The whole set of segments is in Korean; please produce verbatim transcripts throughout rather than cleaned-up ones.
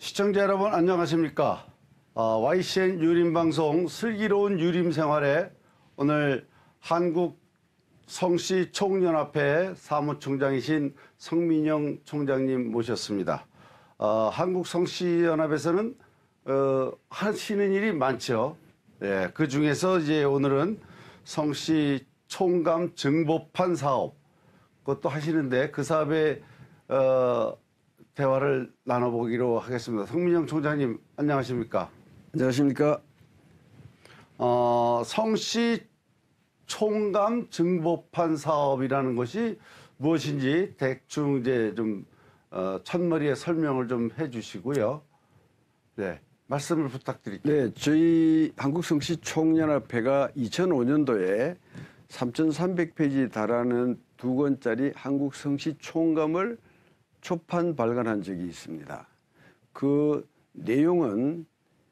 시청자 여러분 안녕하십니까? 어, 와이씨엔 유림방송 슬기로운 유림생활에 오늘 한국 성씨 총연합회 사무총장이신 성민영 총장님 모셨습니다. 어, 한국 성씨연합에서는 어, 하시는 일이 많죠. 예, 그 중에서 이제 오늘은 성씨 총감 증보판 사업 그것도 하시는데 그 사업에 어, 대화를 나눠보기로 하겠습니다. 성민영 총장님 안녕하십니까? 안녕하십니까? 어, 성씨 총감 증보판 사업이라는 것이 무엇인지 대충 이제 좀 어, 첫머리에 설명을 좀 해주시고요. 네, 말씀을 부탁드릴게요. 네, 저희 한국성씨 총연합회가 이천오 년도에 삼천삼백 페이지에 달하는 두 권짜리 한국성씨 총감을 초판 발간한 적이 있습니다. 그 내용은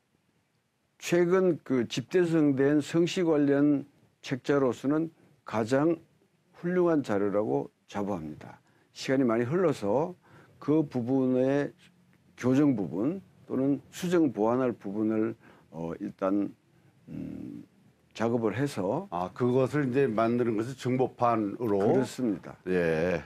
최근 그 집대성된 성씨 관련 책자로서는 가장 훌륭한 자료라고 자부합니다. 시간이 많이 흘러서 그 부분의 교정 부분 또는 수정 보완할 부분을 어 일단 음 작업을 해서 아, 그것을 이제 만드는 것을 증보판으로. 그렇습니다. 예.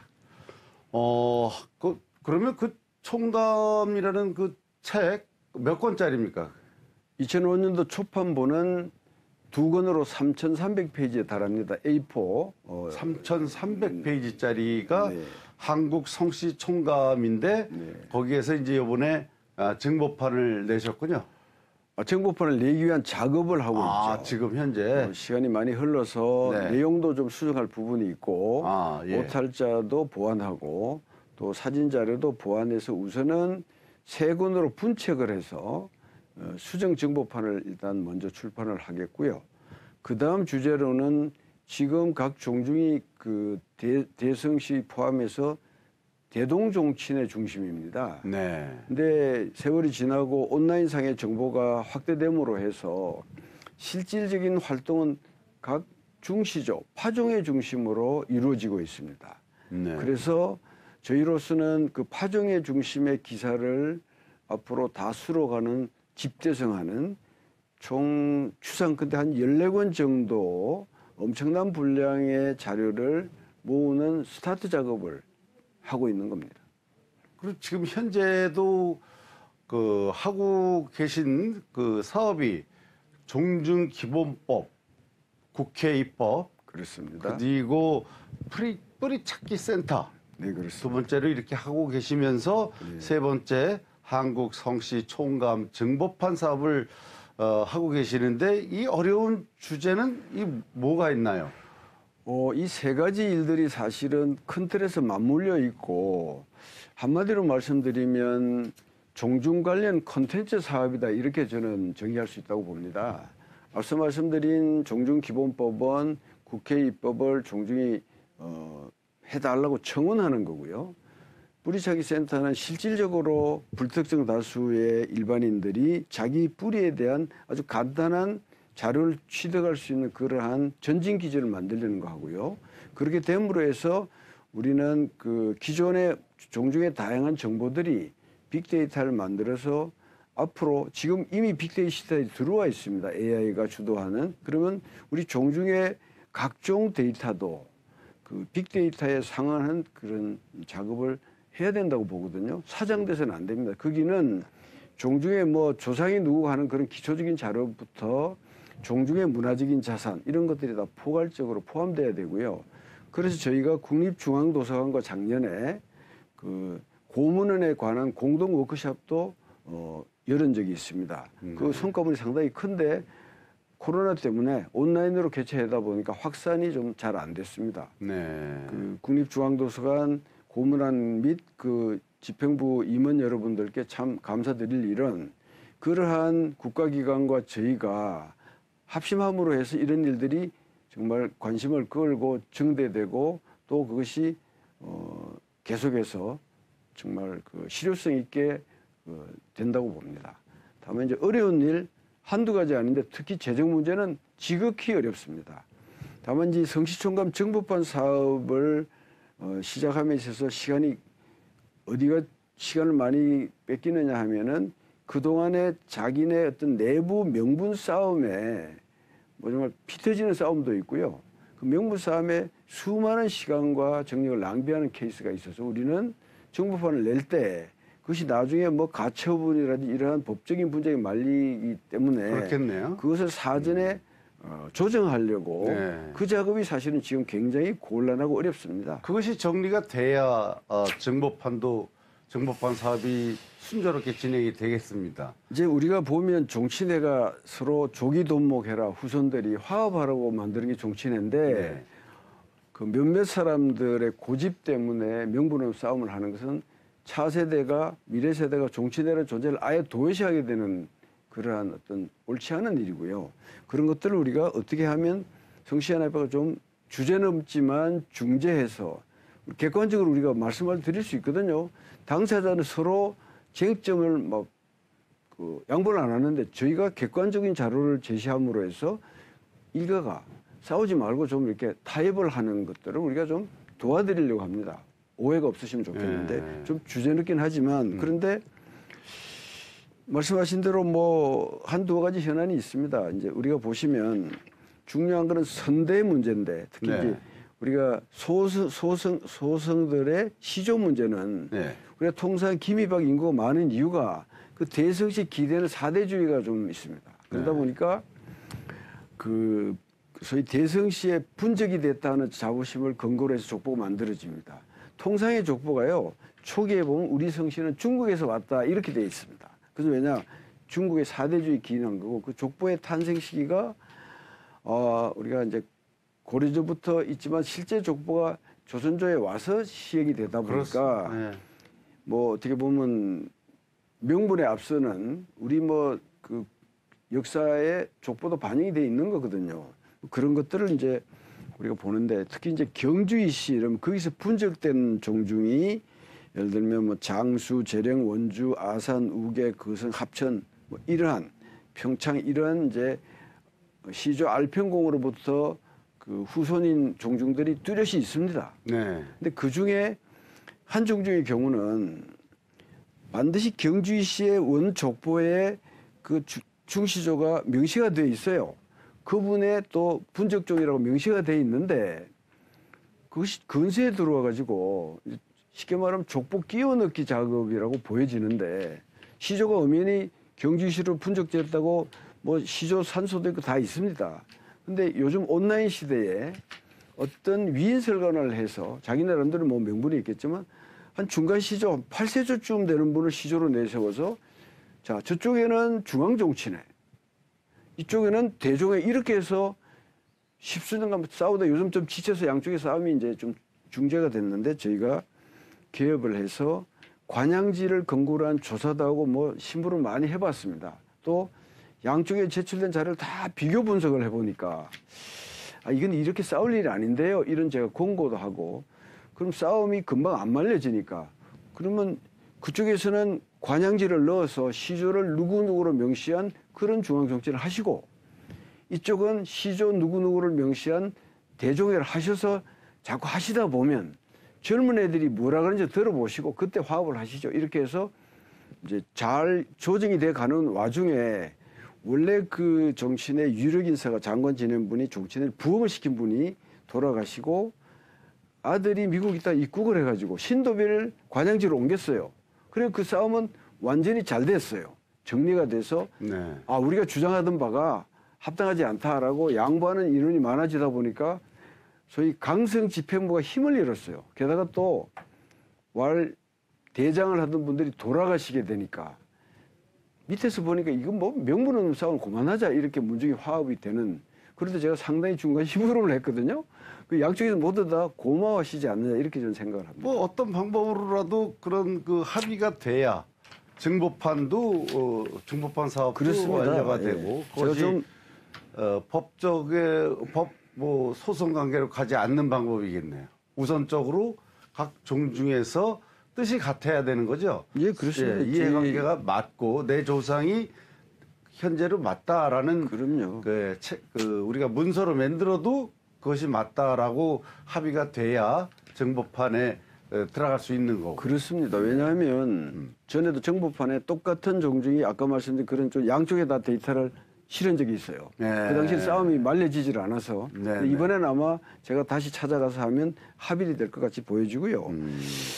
어, 그, 그러면 그 총감이라는 그 책 몇 권짜리입니까? 이천오 년도 초판본은 두 권으로 삼천삼백 페이지에 달합니다. 에이 사. 어, 삼천삼백 페이지짜리가 네. 한국 성씨 총감인데 네. 거기에서 이제 이번에 아, 증보판을 내셨군요. 아, 정보판을 내기 위한 작업을 하고 아, 있죠. 지금 현재. 어, 시간이 많이 흘러서 네. 내용도 좀 수정할 부분이 있고 아, 예. 오탈자도 보완하고 또 사진 자료도 보완해서 우선은 세 권으로 분책을 해서 어, 수정 정보판을 일단 먼저 출판을 하겠고요. 그 다음 주제로는 지금 각 종중이 그 대, 대성시 포함해서 대동종친의 중심입니다. 네. 근데 세월이 지나고 온라인상의 정보가 확대됨으로 해서 실질적인 활동은 각 중시조, 파종의 중심으로 이루어지고 있습니다. 네. 그래서 저희로서는 그 파종의 중심의 기사를 앞으로 다수로 가는 집대성하는 총 추상 근데 한 열네 권 정도 엄청난 분량의 자료를 모으는 스타트 작업을 하고 있는 겁니다. 그리고 지금 현재도 그 하고 계신 그 사업이 종중기본법, 국회 입법, 그렇습니다. 그리고 뿌리, 뿌리찾기 센터 네, 그렇습니다. 두 번째로 이렇게 하고 계시면서 네. 세 번째 한국 성씨 총감 증보판 사업을 어, 하고 계시는데 이 어려운 주제는 이 뭐가 있나요? 어, 이 세 가지 일들이 사실은 큰 틀에서 맞물려 있고 한마디로 말씀드리면 종중 관련 콘텐츠 사업이다 이렇게 저는 정의할 수 있다고 봅니다. 앞서 말씀드린 종중기본법은 국회 입법을 종중이 어, 해달라고 청원하는 거고요. 뿌리찾기 센터는 실질적으로 불특정 다수의 일반인들이 자기 뿌리에 대한 아주 간단한 자료를 취득할 수 있는 그러한 전진 기준을 만들려는 거 하고요. 그렇게 됨으로 해서 우리는 그 기존의 종중의 다양한 정보들이 빅데이터를 만들어서 앞으로 지금 이미 빅데이터 시대에 들어와 있습니다. 에이아이가 주도하는. 그러면 우리 종중의 각종 데이터도 그 빅데이터에 상응하는 그런 작업을 해야 된다고 보거든요. 사장돼서는 안 됩니다. 거기는 종중의 뭐 조상이 누구 하는 그런 기초적인 자료부터 종중의 문화적인 자산 이런 것들이 다 포괄적으로 포함돼야 되고요. 그래서 저희가 국립중앙도서관과 작년에 그 고문원에 관한 공동 워크숍도 어, 열은 적이 있습니다. 음. 그 성과물이 상당히 큰데 코로나 때문에 온라인으로 개최하다 보니까 확산이 좀 잘 안 됐습니다. 네. 그 국립중앙도서관 고문원 및 그 집행부 임원 여러분들께 참 감사드릴 일은 그러한 국가기관과 저희가 합심함으로 해서 이런 일들이 정말 관심을 끌고 증대되고 또 그것이 어 계속해서 정말 그 실효성 있게 그 된다고 봅니다. 다만 이제 어려운 일 한두 가지 아닌데 특히 재정 문제는 지극히 어렵습니다. 다만 이제 성씨총감 정보판 사업을 어 시작함에 있어서 시간이 어디가 시간을 많이 뺏기느냐 하면은 그동안에 자기네 어떤 내부 명분 싸움에 뭐 정말 피 터지는 싸움도 있고요. 그 명분 싸움에 수많은 시간과 정력을 낭비하는 케이스가 있어서 우리는 정부판을 낼 때 그것이 나중에 뭐 가처분이라든지 이러한 법적인 분쟁이 말리기 때문에 그렇겠네요. 그것을 사전에 어, 조정하려고 네. 그 작업이 사실은 지금 굉장히 곤란하고 어렵습니다. 그것이 정리가 돼야 어, 정보판도 정보판 사업이 순조롭게 진행이 되겠습니다. 이제 우리가 보면 종친회가 서로 조기 돈목해라 후손들이 화합하라고 만드는 게 종친회인데 네. 그 몇몇 사람들의 고집 때문에 명분으로 싸움을 하는 것은 차세대가 미래세대가 종친회라는 존재를 아예 도외시하게 되는 그러한 어떤 옳지 않은 일이고요. 그런 것들을 우리가 어떻게 하면 성시현아빠가 좀 주제넘지만 중재해서 객관적으로 우리가 말씀을 드릴 수 있거든요. 당사자는 서로 쟁점을 막 그 양보를 안 하는데 저희가 객관적인 자료를 제시함으로 해서 일가가 싸우지 말고 좀 이렇게 타협을 하는 것들을 우리가 좀 도와드리려고 합니다. 오해가 없으시면 좋겠는데 네. 좀 주제넘긴 하지만 음. 그런데 말씀하신 대로 뭐 한두 가지 현안이 있습니다. 이제 우리가 보시면 중요한 거는 선대 문제인데 특히 네. 이제 우리가 소성, 소성, 소성들의 시조 문제는 네. 우리가 통상 김이박 인구가 많은 이유가 그 대성시 기대는 사대주의가 좀 있습니다. 그러다 네. 보니까 그 소위 대성시에 분적이 됐다는 자부심을 근거로 해서 족보가 만들어집니다. 통상의 족보가요. 초기에 보면 우리 성씨는 중국에서 왔다 이렇게 되어 있습니다. 그래서 왜냐 중국의 사대주의 기인한 거고 그 족보의 탄생 시기가 어, 우리가 이제 고려조부터 있지만 실제 족보가 조선조에 와서 시행이 되다 보니까 네. 뭐 어떻게 보면 명분에 앞서는 우리 뭐 그 역사의 족보도 반영이 돼 있는 거거든요. 그런 것들을 이제 우리가 보는데 특히 이제 경주이시 이러면 거기서 분적된 종중이 예를 들면 뭐 장수, 재령, 원주, 아산, 우계, 거성, 합천 뭐 이러한 평창 이러한 이제 시조 알평공으로부터 그 후손인 종중들이 뚜렷이 있습니다. 네. 근데 그 중에 한 종중의 경우는 반드시 경주이시의 원 족보에 그 주, 중시조가 명시가 되어 있어요. 그분의 또 분적종이라고 명시가 되어 있는데 그것이 근세에 들어와 가지고 쉽게 말하면 족보 끼워 넣기 작업이라고 보여지는데 시조가 엄연히 경주시로 분적됐다고 뭐 시조 산소도 있고 다 있습니다. 근데 요즘 온라인 시대에 어떤 위인설관을 해서 자기 나름대로 뭐 명분이 있겠지만 한 중간 시조 팔 세조쯤 되는 분을 시조로 내세워서 자 저쪽에는 중앙종친회 이쪽에는 대종회 이렇게 해서 십수년간 싸우다 요즘 좀 지쳐서 양쪽의 싸움이 이제 좀 중재가 됐는데 저희가 개업을 해서 관양지를 근거로 한 조사도 하고 뭐 신부를 많이 해봤습니다. 또 양쪽에 제출된 자료를 다 비교 분석을 해보니까 아 이건 이렇게 싸울 일이 아닌데요. 이런 제가 권고도 하고 그럼 싸움이 금방 안 말려지니까 그러면 그쪽에서는 관양지를 넣어서 시조를 누구누구로 명시한 그런 중앙정치를 하시고 이쪽은 시조 누구누구를 명시한 대종회를 하셔서 자꾸 하시다 보면 젊은 애들이 뭐라 그러는지 들어보시고 그때 화합을 하시죠. 이렇게 해서 이제 잘 조정이 돼 가는 와중에 원래 그 정치인의 유력 인사가 장관 지낸 분이 정치인을 부흥을 시킨 분이 돌아가시고 아들이 미국 있다 입국을 해가지고 신도비를 관양지로 옮겼어요. 그리고 그 싸움은 완전히 잘 됐어요. 정리가 돼서 네. 아 우리가 주장하던 바가 합당하지 않다라고 양보하는 인원이 많아지다 보니까 소위 강성 집행부가 힘을 잃었어요. 게다가 또 왈 대장을 하던 분들이 돌아가시게 되니까 밑에서 보니까 이건 뭐 명분 없는 싸움 그만하자 이렇게 문중이 화합이 되는 그런데 제가 상당히 중간 심부름을 했거든요. 그 양쪽에서 모두 다 고마워하시지 않느냐 이렇게 저는 생각을 합니다. 뭐 어떤 방법으로라도 그런 그 합의가 돼야 정보판도 어, 정보판 사업도 그렇습니다. 완료가 예. 되고 제가 그것이 좀 어, 법적의 법 뭐 소송 관계로 가지 않는 방법이겠네요. 우선적으로 각 종중에서 뜻이 같아야 되는 거죠. 예, 그렇습니다. 예, 이해관계가 맞고 내 조상이 현재로 맞다라는 그럼요. 그, 체- 그 우리가 문서로 만들어도 그것이 맞다라고 합의가 돼야 정보판에 에, 들어갈 수 있는 거고. 그렇습니다. 왜냐하면 음. 전에도 정보판에 똑같은 종중이 아까 말씀드린 그런 좀 양쪽에 다 데이터를 실은 적이 있어요. 네. 그 당시 싸움이 말려지질 않아서 네, 근데 네. 이번에는 아마 제가 다시 찾아가서 하면 합의이 될 것 같이 보여지고요. 음.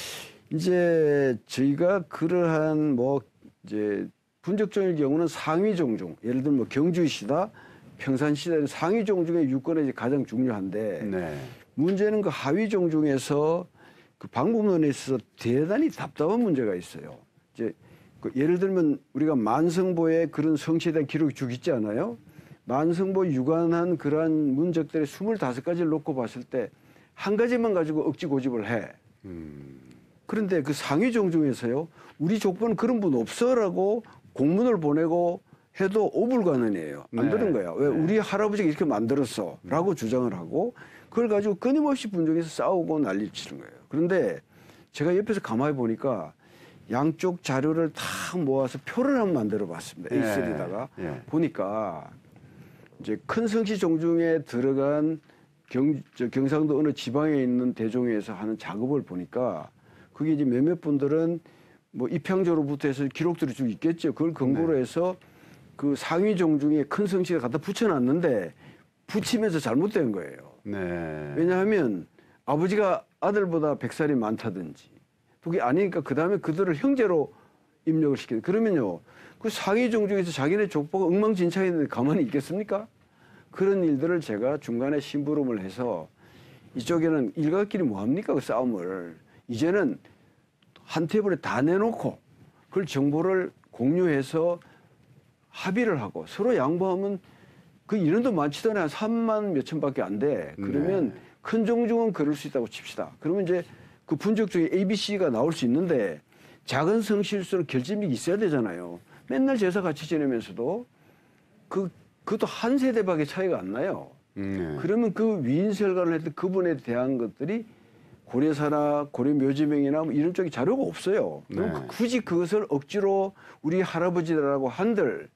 이제 저희가 그러한 뭐 이제 분적종일 경우는 상위 종중, 예를 들면 뭐 경주시다, 평산시다는 상위 종중의 유권이 이제 가장 중요한데 네. 문제는 그 하위 종중에서 그 방법론에 있어서 대단히 답답한 문제가 있어요. 이제 그 예를 들면 우리가 만성보에 그런 성취에 대한 기록이 쭉 있지 않아요? 만성보 유관한 그러한 문적들의 스물다섯 가지를 놓고 봤을 때 한 가지만 가지고 억지 고집을 해. 음. 그런데 그 상위 종중에서요, 우리 족보는 그런 분 없어라고 공문을 보내고 해도 오불가능해요. 안 네. 되는 거야. 왜? 네. 우리 할아버지가 이렇게 만들었어. 라고 주장을 하고 그걸 가지고 끊임없이 분쟁에서 싸우고 난리를 치는 거예요. 그런데 제가 옆에서 가만히 보니까 양쪽 자료를 다 모아서 표를 한번 만들어 봤습니다. 에이 쓰리에다가. 예. 보니까 이제 큰 성씨 종중에 들어간 경, 저 경상도 어느 지방에 있는 대종에서 하는 작업을 보니까 그게 이제 몇몇 분들은 뭐 입향조로부터 해서 기록들이 쭉 있겠죠. 그걸 근거로 네. 해서 그 상위 종중에 큰 성씨를 갖다 붙여놨는데 붙이면서 잘못된 거예요. 네. 왜냐하면 아버지가 아들보다 백 살이 많다든지 그게 아니니까 그 다음에 그들을 형제로 입력을 시키는 그러면요 그 상위 종중에서 자기네 족보가 엉망진창인데 가만히 있겠습니까? 그런 일들을 제가 중간에 심부름을 해서 이쪽에는 일가끼리 뭐합니까 그 싸움을 이제는 한 테이블에 다 내놓고 그걸 정보를 공유해서 합의를 하고 서로 양보하면 그 인원도 많지도 않아요. 한 삼만 몇천밖에 안 돼. 그러면 네. 큰 종중은 그럴 수 있다고 칩시다. 그러면 이제 그 분적 중에 에이 비 씨가 나올 수 있는데 작은 성실수록 결집력이 있어야 되잖아요. 맨날 제사 같이 지내면서도 그, 그것도 한 세대밖에 차이가 안 나요. 네. 그러면 그 위인설관을 했던 그분에 대한 것들이 고려사나 고려묘지명이나 뭐 이런 쪽에 자료가 없어요. 그럼 네. 굳이 그것을 억지로 우리 할아버지라고 한들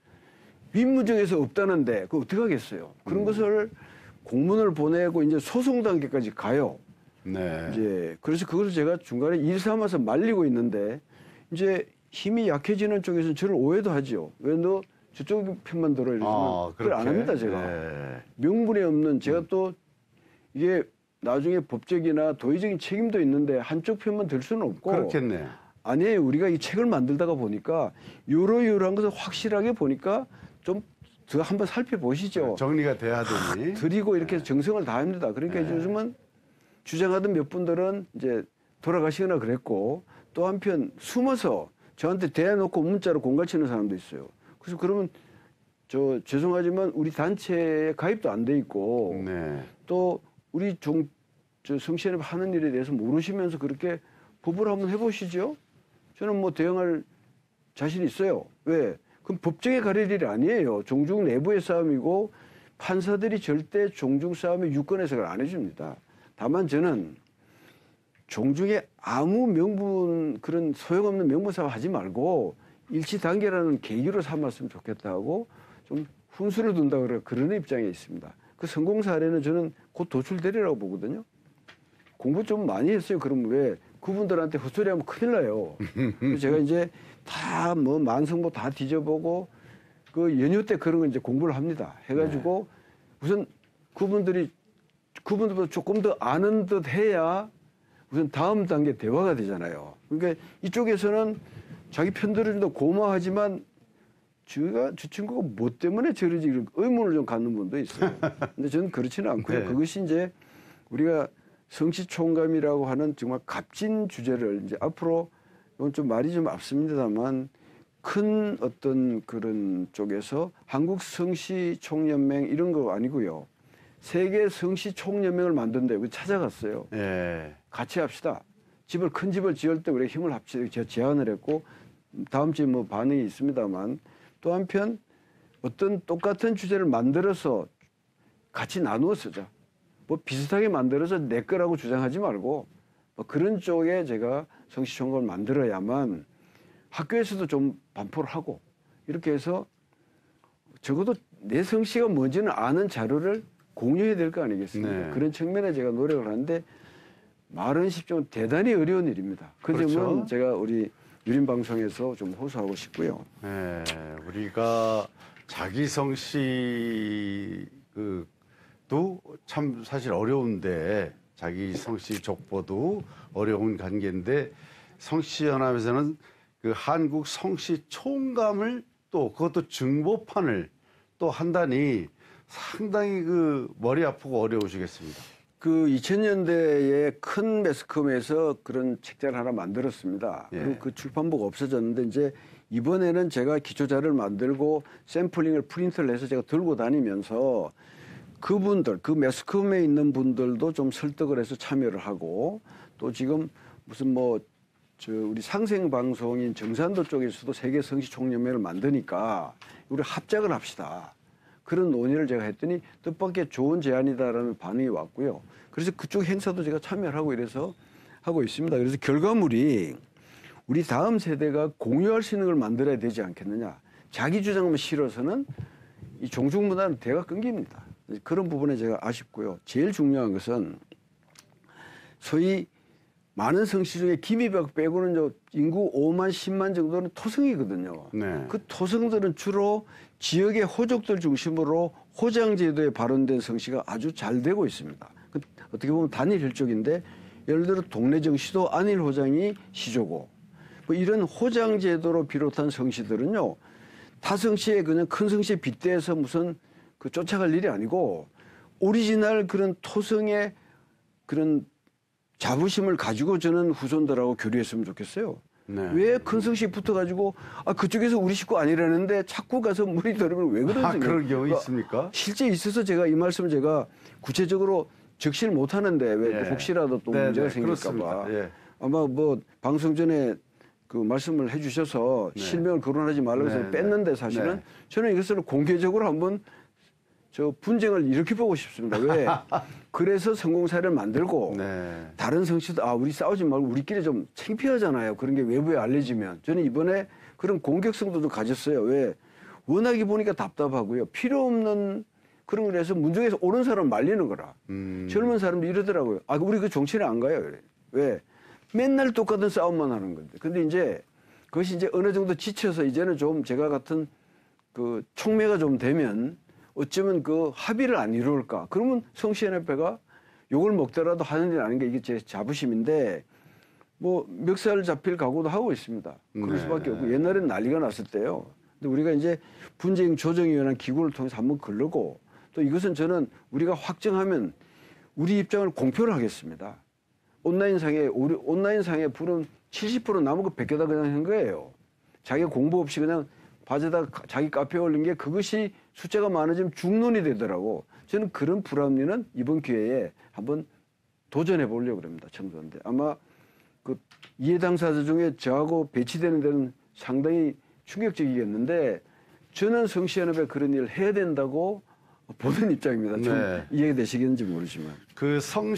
윗문정에서 없다는데 그거 어떻게 하겠어요? 그런 음. 것을 공문을 보내고 이제 소송 단계까지 가요. 네. 이제 그래서 그것을 제가 중간에 일 삼아서 말리고 있는데 이제 힘이 약해지는 쪽에서는 저를 오해도 하지요. 왜 너 저쪽 편만 들어 이러지만 아, 그걸 안 그렇게? 합니다 제가. 네. 명분이 없는 제가 또 이게 나중에 법적이나 도의적인 책임도 있는데 한쪽 편만 들 수는 없고 그렇겠네요. 아니에요. 우리가 이 책을 만들다가 보니까 요러요러한 것을 확실하게 보니까 좀 더 한번 살펴보시죠. 정리가 돼야 되니. 드리고 이렇게 정성을 다합니다. 그러니까 네. 요즘은 주장하던 몇 분들은 이제 돌아가시거나 그랬고 또 한편 숨어서 저한테 대놓고 문자로 공갈치는 사람도 있어요. 그래서 그러면 저 죄송하지만 우리 단체에 가입도 안 돼 있고 네. 또 우리 종, 저 성시현이 하는 일에 대해서 모르시면서 그렇게 법을 한번 해보시죠. 저는 뭐 대응할 자신 있어요. 왜? 그럼 법정에 가릴 일이 아니에요. 종중 내부의 싸움이고 판사들이 절대 종중 싸움의 유권 해석을 안 해줍니다. 다만 저는 종중에 아무 명분 그런 소용없는 명분 싸움 하지 말고 일치단계라는 계기로 삼았으면 좋겠다고 좀 훈수를 둔다 그래 그런 입장에 있습니다. 그 성공 사례는 저는 곧 도출되리라고 보거든요. 공부 좀 많이 했어요. 그럼 왜 그분들한테 헛소리하면 큰일 나요. 그래서 제가 이제 다 뭐 만성보 다 뒤져보고 그 연휴 때 그런 거 이제 공부를 합니다. 해가지고 우선 그분들이 그분들보다 조금 더 아는 듯 해야 우선 다음 단계 대화가 되잖아요. 그러니까 이쪽에서는 자기 편 들어준다 고마워하지만 저가 저 친구가 뭐 때문에 저러지 이런 의문을 좀 갖는 분도 있어요. 근데 저는 그렇지는 않고요. 네. 그것이 이제 우리가 성시총감이라고 하는 정말 값진 주제를 이제 앞으로 이건 좀 말이 좀 앞섭니다만 큰 어떤 그런 쪽에서 한국 성시총연맹 이런 거 아니고요. 세계 성시총연맹을 만든다 여기 찾아갔어요. 예. 같이 합시다. 집을 큰 집을 지을 때 우리가 힘을 합치자 제가 제안을 했고 다음 주에 뭐 반응이 있습니다만 또 한편 어떤 똑같은 주제를 만들어서 같이 나누어 쓰자. 뭐 비슷하게 만들어서 내 거라고 주장하지 말고 뭐 그런 쪽에 제가 성시총감을 만들어야만 학교에서도 좀 반포를 하고 이렇게 해서 적어도 내 성씨가 뭔지는 아는 자료를 공유해야 될 거 아니겠습니까? 네. 그런 측면에 제가 노력을 하는데 말은 쉽지만 대단히 어려운 일입니다. 그 그렇죠. 점은 제가 우리 유림 방송에서 좀 호소하고 싶고요. 네, 우리가 자기성 씨 그도 참 사실 어려운데 자기성 씨 족보도 어려운 관계인데 성씨연합에서는 그 한국 성씨 총감을 또 그것도 증보판을 또 한다니 상당히 그 머리 아프고 어려우시겠습니다. 그 이천 년대에 큰 매스컴에서 그런 책자를 하나 만들었습니다. 예. 그리고 그 출판부가 없어졌는데 이제 이번에는 제가 기초자료를 만들고 샘플링을 프린트를 해서 제가 들고 다니면서 그분들, 그 매스컴에 있는 분들도 좀 설득을 해서 참여를 하고 또 지금 무슨 뭐 저 우리 상생 방송인 정산도 쪽에서도 세계 성시 총연맹을 만드니까 우리 합작을 합시다. 그런 논의를 제가 했더니 뜻밖의 좋은 제안이다라는 반응이 왔고요. 그래서 그쪽 행사도 제가 참여를 하고 이래서 하고 있습니다. 그래서 결과물이 우리 다음 세대가 공유할 수 있는 걸 만들어야 되지 않겠느냐. 자기 주장만 실어서는 이 종중문화는 대가 끊깁니다. 그런 부분에 제가 아쉽고요. 제일 중요한 것은 소위 많은 성씨 중에 기미벽 빼고는 저 인구 오만, 십만 정도는 토성이거든요. 네. 그 토성들은 주로 지역의 호족들 중심으로 호장제도에 발원된 성씨가 아주 잘 되고 있습니다. 그 어떻게 보면 단일 혈족인데 예를 들어 동네 정씨도 안일 호장이 시조고 뭐 이런 호장제도로 비롯한 성씨들은요 타성씨에 그냥 큰 성씨에 빗대서 무슨 그 쫓아갈 일이 아니고 오리지널 그런 토성의 그런 자부심을 가지고 저는 후손들하고 교류했으면 좋겠어요. 네. 왜 큰 성씨 붙어가지고 아 그쪽에서 우리 식구 아니라는데 자꾸 가서 물이 들으면 왜 그러는지 아, 그런 경우 있습니까? 실제 있어서 제가 이 말씀을 제가 구체적으로 적시를 못 하는데 왜 예. 혹시라도 또 네, 문제가 네, 생길까 그렇습니다. 봐 예. 아마 뭐 방송 전에 그 말씀을 해주셔서 네. 실명을 거론하지 말라고 해서 네, 네. 뺐는데 사실은 네. 저는 이것을 공개적으로 한번 저 분쟁을 일으켜보고 싶습니다. 왜? 그래서 성공 사례를 만들고 네. 다른 성씨도 아 우리 싸우지 말고 우리끼리 좀 창피하잖아요. 그런 게 외부에 알려지면 저는 이번에 그런 공격성도 좀 가졌어요. 왜? 워낙에 보니까 답답하고요. 필요 없는 그런 걸 해서 문중에서 옳은 사람 말리는 거라. 음. 젊은 사람도 이러더라고요. 아 우리 그 정치를 안 가요. 그래. 왜? 맨날 똑같은 싸움만 하는 건데. 근데 이제 그것이 이제 어느 정도 지쳐서 이제는 좀 제가 같은 그 촉매가 좀 되면 어쩌면 그 합의를 안 이룰까. 그러면 성씨연합회가 욕을 먹더라도 하는 일 아닌가. 이게 제 자부심인데 뭐 멱살 잡힐 각오도 하고 있습니다. 그럴 네. 수밖에 없고 옛날엔 난리가 났을 때요. 근데 우리가 이제 분쟁 조정위원회 기구를 통해서 한번 걸르고 또 이것은 저는 우리가 확정하면 우리 입장을 공표를 하겠습니다. 온라인상에 우리 온라인상에 부른 칠십 퍼센트 남은 거 백 개다 그냥 한 거예요. 자기가 공부 없이 그냥 바지에다 자기 카페에 올린 게 그것이 숫자가 많아지면 중론이 되더라고. 저는 그런 불합리는 이번 기회에 한번 도전해 보려고 합니다. 청소한데 아마 그 이해 당사자 중에 저하고 배치되는 데는 상당히 충격적이겠는데 저는 성씨연합에 그런 일을 해야 된다고 보는 입장입니다. 좀 네. 이해되시겠는지 모르지만. 그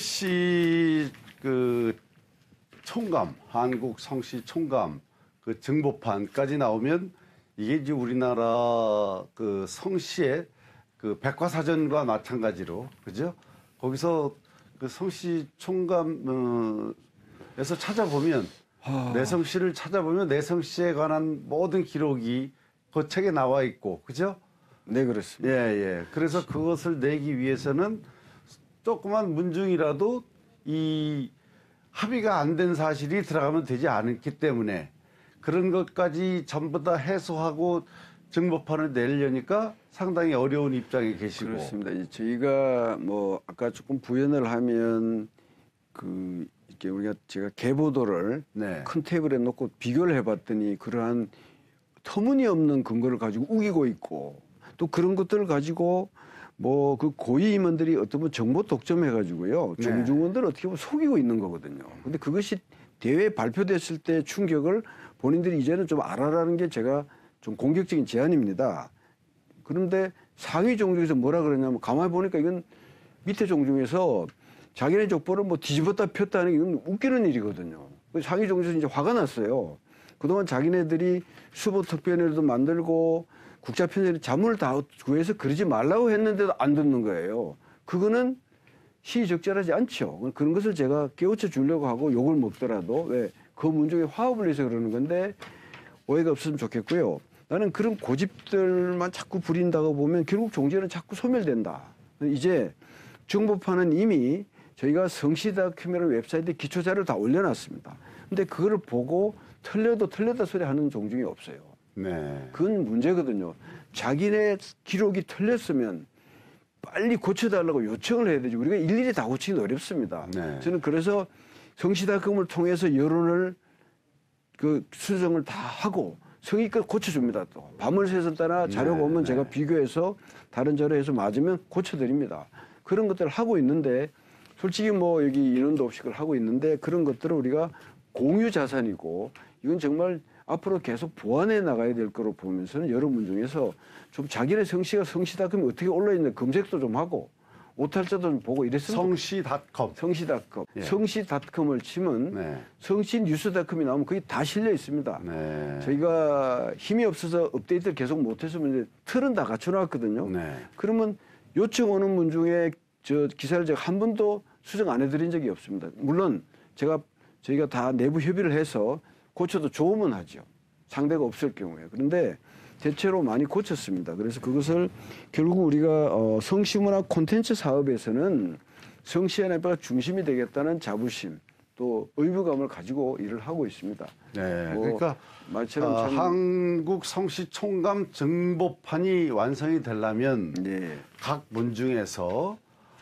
성씨 그 총감, 한국 성씨 총감 그 증보판까지 나오면 이게 이제 우리나라 그 성씨의 그 백과사전과 마찬가지로 그죠? 거기서 그 성씨 총감에서 찾아보면 하... 내 성씨를 찾아보면 내 성씨에 관한 모든 기록이 그 책에 나와 있고 그죠? 네 그렇습니다. 예, 예. 그래서 그것을 내기 위해서는 조그만 문중이라도 이 합의가 안 된 사실이 들어가면 되지 않기 때문에 그런 것까지 전부 다 해소하고 증보판을 내려니까 상당히 어려운 입장에 계시고. 그렇습니다. 이제 저희가 뭐 아까 조금 부연을 하면 그 이렇게 우리가 제가 개보도를 네. 큰 테이블에 놓고 비교를 해봤더니 그러한 터무니없는 근거를 가지고 우기고 있고 또 그런 것들을 가지고 뭐 그 고위 임원들이 어떤 분 정보 독점해가지고요 네. 정중원들을 어떻게 보면 속이고 있는 거거든요. 근데 그것이 대회에 발표됐을 때 충격을 본인들이 이제는 좀 알아라는 게 제가 좀 공격적인 제안입니다. 그런데 상위 종중에서 뭐라 그러냐면 가만히 보니까 이건 밑에 종중에서 자기네 족보를 뭐 뒤집었다 폈다 하는 게 이건 웃기는 일이거든요. 상위 종중에서 이제 화가 났어요. 그동안 자기네들이 수보 특별회도 만들고 국자 편찬에 자문을 다 구해서 그러지 말라고 했는데도 안 듣는 거예요. 그거는 시의적절하지 않죠. 그런 것을 제가 깨우쳐 주려고 하고 욕을 먹더라도 왜 그 문중에 화합을 위해서 그러는 건데 오해가 없으면 좋겠고요. 나는 그런 고집들만 자꾸 부린다고 보면 결국 종전은 자꾸 소멸된다. 이제 정보판은 이미 저희가 성시다큐라는 웹사이트에 기초자료를 다 올려놨습니다. 근데 그걸 보고 틀려도 틀렸다 소리 하는 종중이 없어요. 네. 그건 문제거든요. 자기네 기록이 틀렸으면 빨리 고쳐달라고 요청을 해야 되지. 우리가 일일이 다 고치기는 어렵습니다. 네. 저는 그래서 성시다컴을 통해서 여론을 그 수정을 다 하고 성의껏 고쳐줍니다. 또 밤을 새서 따라 자료가 네, 오면 네. 제가 비교해서 다른 자료에서 맞으면 고쳐드립니다. 그런 것들을 하고 있는데 솔직히 뭐 여기 인원도 없이 그걸 하고 있는데 그런 것들을 우리가 공유 자산이고 이건 정말 앞으로 계속 보완해 나가야 될 거로 보면서는 여러분 중에서 좀 자기네 성씨가 성시닷컴이 어떻게 올라있는지 검색도 좀 하고 오탈자도 좀 보고 이랬으면 성시닷컴. 성시닷컴. 예. 성시닷컴을 치면 네. 성시뉴스닷컴이 나오면 거기 다 실려 있습니다. 네. 저희가 힘이 없어서 업데이트를 계속 못했으면 이제 틀은 다 갖춰놨거든요. 네. 그러면 요청 오는 분 중에 저 기사를 제가 한 번도 수정 안 해드린 적이 없습니다. 물론 제가 저희가 다 내부 협의를 해서 고쳐도 좋으면 하죠. 상대가 없을 경우에. 그런데 대체로 많이 고쳤습니다. 그래서 그것을 결국 우리가 어, 성시문화 콘텐츠 사업에서는 성시연합회가 중심이 되겠다는 자부심 또 의무감을 가지고 일을 하고 있습니다. 네. 뭐 그러니까 말처럼 어, 참- 한국 성시 총감 정보판이 완성이 되려면 네. 각 문중에서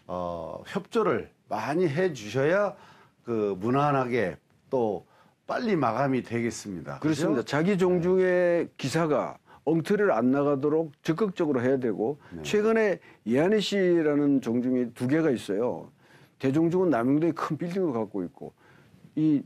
어, 협조를 많이 해 주셔야 그 무난하게 또 빨리 마감이 되겠습니다. 그렇습니다. 그죠? 자기 종중의 기사가 엉터리를 안 나가도록 적극적으로 해야 되고 네. 최근에 이한희 씨라는 종중이 두 개가 있어요. 대종중은 남영도에 큰 빌딩을 갖고 있고 이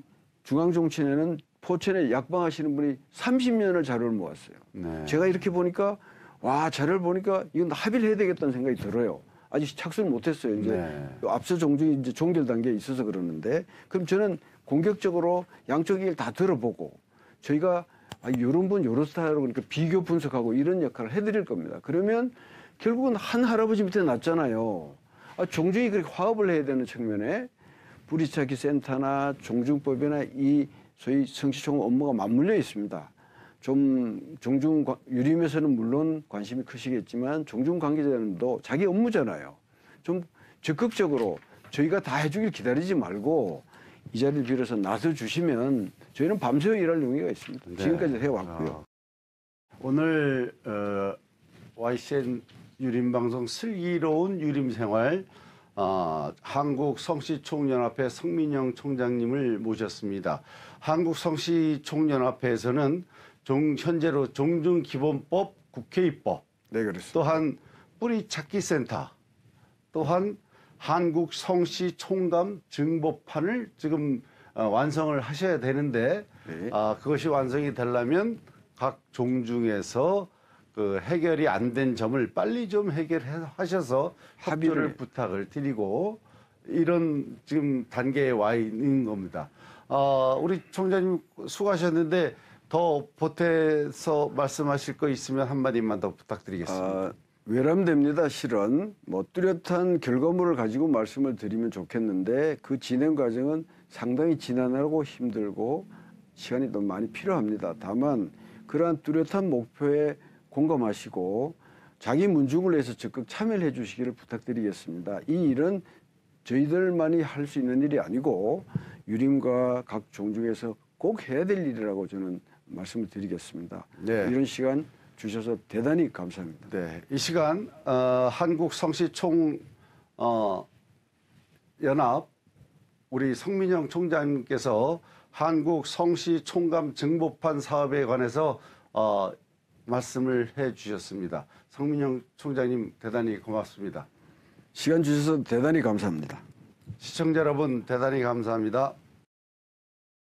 중앙종친에는 포천에 약방하시는 분이 삼십 년을 자료를 모았어요. 네. 제가 이렇게 보니까 와 자료를 보니까 이건 합의를 해야 되겠다는 생각이 들어요. 아직 착수를 못했어요. 이제 네. 앞서 종중이 이제 종결 단계에 있어서 그러는데 그럼 저는 공격적으로 양쪽 얘기를 다 들어보고 저희가 아, 이런 분 요런 스타일로 그러니까 비교 분석하고 이런 역할을 해드릴 겁니다. 그러면 결국은 한 할아버지 밑에 났잖아요. 아, 종중이 그렇게 화합을 해야 되는 측면에 뿌리찾기 센터나 종중법이나 이 소위 성시총 업무가 맞물려 있습니다. 좀 종중 유림에서는 물론 관심이 크시겠지만 종중 관계자들도 자기 업무잖아요. 좀 적극적으로 저희가 다 해주길 기다리지 말고 이 자리를 빌어서 나서 주시면 저희는 밤새워 일할 용의가 있습니다. 네. 지금까지 해왔고요. 어, 오늘 어, 와이씨엔 유림방송 슬기로운 유림생활 어, 한국성시총연합회 성민영 총장님을 모셨습니다. 한국성시총연합회에서는 종, 현재로 종중기본법, 국회입법, 네, 그렇습니다. 또한 뿌리찾기센터, 또한 한국성시총감 정보판을 지금 어, 완성을 하셔야 되는데 네. 아, 그것이 완성이 되려면 각 종중에서 그 해결이 안 된 점을 빨리 좀 해결하셔서 합의를 합의를. 부탁을 드리고 이런 지금 단계에 와 있는 겁니다. 어, 우리 총장님 수고하셨는데 더 보태서 말씀하실 거 있으면 한마디만 더 부탁드리겠습니다. 아, 외람됩니다. 실은 뭐 뚜렷한 결과물을 가지고 말씀을 드리면 좋겠는데 그 진행 과정은 상당히 지난하고 힘들고 시간이 더 많이 필요합니다. 다만 그러한 뚜렷한 목표에 공감하시고 자기 문중을 위해서 적극 참여를 해주시기를 부탁드리겠습니다. 이 일은 저희들만이 할 수 있는 일이 아니고 유림과 각 종중에서 꼭 해야 될 일이라고 저는 말씀을 드리겠습니다. 네. 이런 시간 주셔서 대단히 감사합니다. 네, 이 시간 어, 한국성시총 어, 연합 우리 성민영 총장님께서 한국성시총감 정보판 사업에 관해서 어, 말씀을 해주셨습니다. 성민영 총장님 대단히 고맙습니다. 시간 주셔서 대단히 감사합니다. 시청자 여러분 대단히 감사합니다.